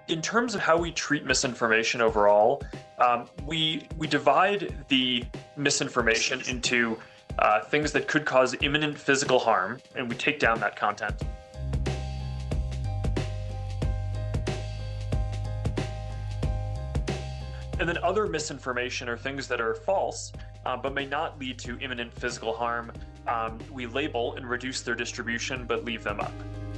In terms of how we treat misinformation overall, we divide the misinformation into things that could cause imminent physical harm, and we take down that content. And then other misinformation are things that are false, but may not lead to imminent physical harm. We label and reduce their distribution, but leave them up.